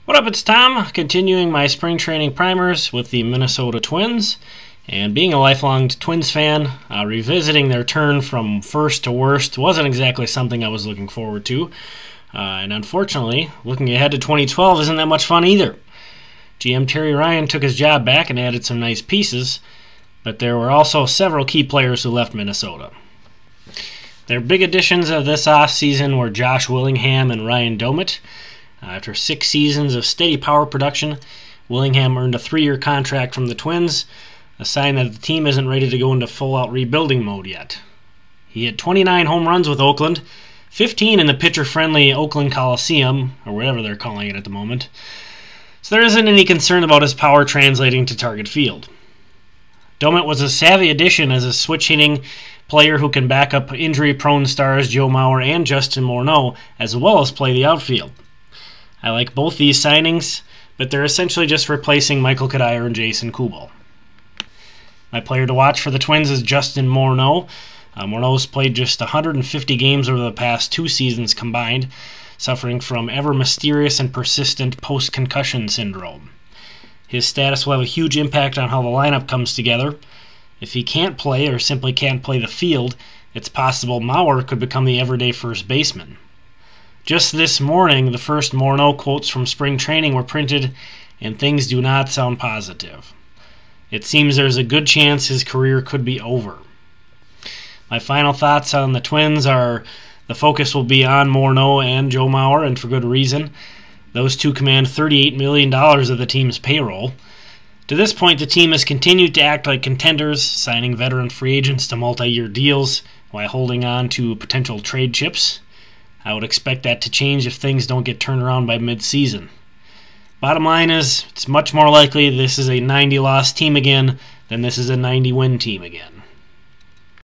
What up, it's Tom, continuing my spring training primers with the Minnesota Twins. And being a lifelong Twins fan, revisiting their turn from first to worst wasn't exactly something I was looking forward to. And unfortunately, looking ahead to 2012 isn't that much fun either. GM Terry Ryan took his job back and added some nice pieces, but there were also several key players who left Minnesota. Their big additions of this offseason were Josh Willingham and Ryan Doumit. After 6 seasons of steady power production, Willingham earned a 3-year contract from the Twins, a sign that the team isn't ready to go into full-out rebuilding mode yet. He hit 29 home runs with Oakland, 15 in the pitcher-friendly Oakland Coliseum, or whatever they're calling it at the moment, so there isn't any concern about his power translating to Target Field. Doumit was a savvy addition as a switch-hitting player who can back up injury-prone stars Joe Mauer and Justin Morneau, as well as play the outfield. I like both these signings, but they're essentially just replacing Michael Kadire and Jason Kubel. My player to watch for the Twins is Justin Morneau. Morneau's played just 150 games over the past 2 seasons combined, suffering from ever-mysterious and persistent post-concussion syndrome. His status will have a huge impact on how the lineup comes together. If he can't play or simply can't play the field, it's possible Mauer could become the everyday first baseman. Just this morning, the first Morneau quotes from spring training were printed, and things do not sound positive. It seems there's a good chance his career could be over. My final thoughts on the Twins are the focus will be on Morneau and Joe Mauer, and for good reason. Those two command $38 million of the team's payroll. To this point, the team has continued to act like contenders, signing veteran free agents to multi-year deals while holding on to potential trade chips. I would expect that to change if things don't get turned around by mid-season. Bottom line is, it's much more likely this is a 90-loss team again than this is a 90-win team again.